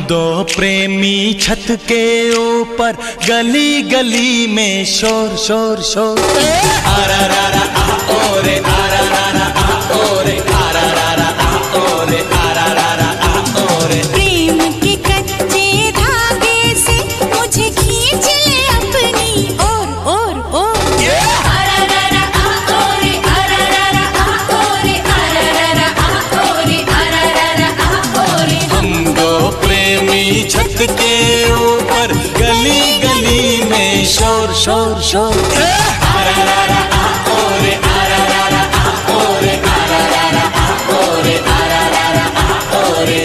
दो प्रेमी छत के ऊपर गली गली में शोर शोर शोर। आरा रा रा आ ओ रे, आरा रा रा आ ओ रे, आरा रा रा आ ओ रे, आरा रा रा आ ओ रे। प्रेम के कच्चे धागे से मुझे खींच ले अपनी और आरा रा रा आ ओ रे, आरा रा रा आ ओ रे, आरा रा रा आ ओ रे, आरा रा रा आ ओ रे। हम दो प्रेमी छत के ऊपर गली गली में शोर शोर शोर। आरा रा रा आ ओ रे, आरा रा रा आ ओ रे, आरा रा रा आ ओ रे, आरा रा रा आ ओ रे।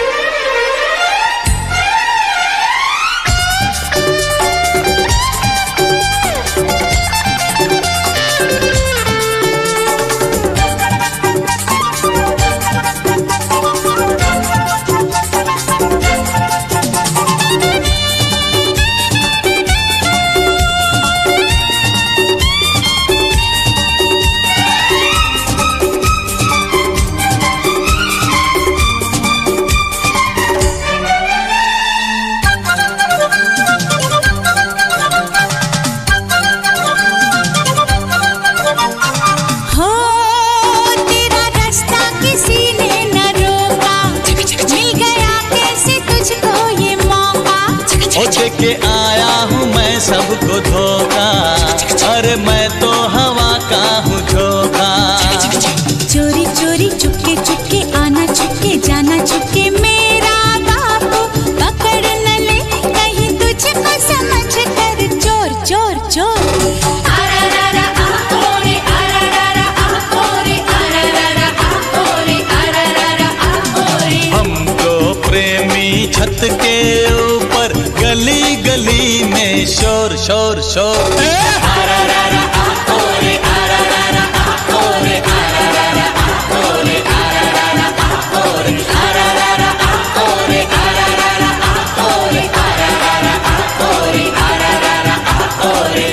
के आया हूँ मैं सबको धोखा, अरे मैं तो हवा का हूँ झोंका। चोरी चोरी चुपके चुपके आना चुपके जाना चुपके मेरा बापू पकड़ न ले कहीं तुझको समझ कर चोर चोर चोर। आरा रा रा आ ओ रे, आरा रा रा आ ओ रे, आरा रा रा आ ओ रे, आरा रा रा आ ओ रे। हम दो प्रेमी छत के ऊपर गली गली में शोर शोर शोर। आरा रा रा आ ओ रे, आरा रा रा आ ओ रे, आरा रा रा आ ओ रे, आरा रा रा आ ओ रे, आरा रा रा आ ओ रे, आरा रा रा आ ओ रे, आरा रा रा आ ओ रे, आरा रा रा आ ओ रे।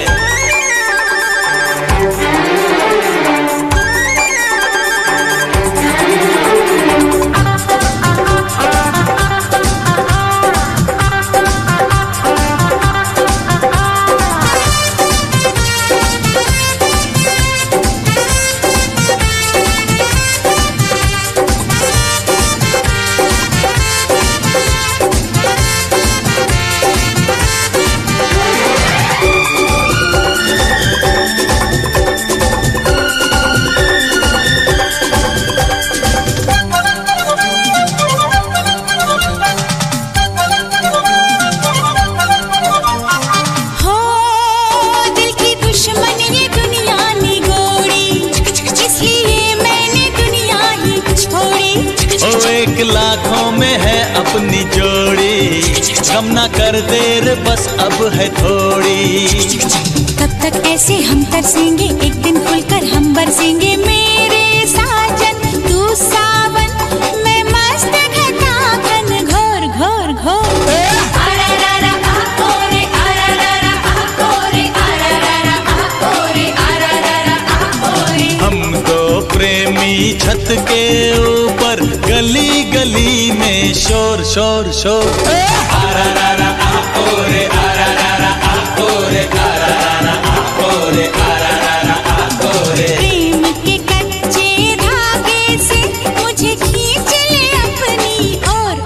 लाखों में है अपनी जोड़ी, कम ना कर देर बस अब है थोड़ी। तब तक ऐसे हम तरसेंगे एक दिन खुलकर हम बरसेंगे मेरे साजन तू सावन मैं मस्त घटा घन घोर घोर घोर। आरा रा रा आ ओ रे, आरा रा रा आ ओ रे, आरा रा रा आ ओ रे, आरा रा रा आ ओ रे। हम दो प्रेमी छत के ऊपर गली गली में शोर शोर शोर। आरा रा रा आ ओ रे, आरा रा रा आ ओ रे, आरा रा रा आ ओ रे, आरा रा रा आ ओ रे। प्रेम के कच्चे धागे से मुझे खींच ले अपनी और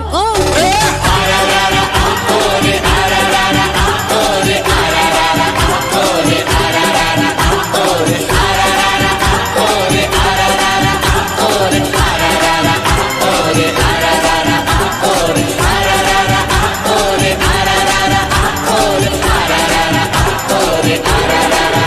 आरा रा रा आ ओ रे, आरा रा रा आ ओ रे, आरा रा रा आ ओ रे, आरा रा रा आ ओ रे, आरा रा रा आ ओ रे, आरा रा रा आ ओ रे, आरा रा रा आ ओ रे, आरा रा रा आ ओ रे, आरा रा रा आ ओ रे, आरा रा रा आ ओ रे, आरा रा रा आ ओ रे, आरा रा रा